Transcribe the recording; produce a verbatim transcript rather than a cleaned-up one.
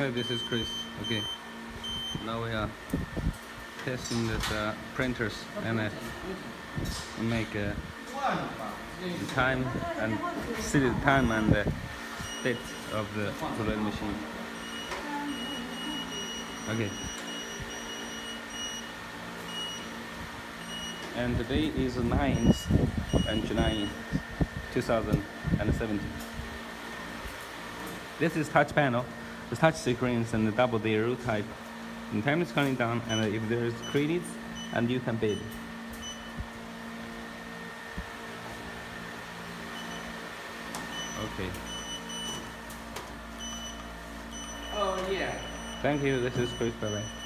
Hi, this is Chris. Okay, now we are testing this uh, printers and uh, make uh, the time and see the time and the date of the roulette machine. Okay. And today is ninth of July two thousand seventeen. This is touch panel, the touch screens and the double zero type. And time is counting down, and if there is credits, and you can bid. Okay. Oh yeah. Thank you. This is Chris. Bye bye.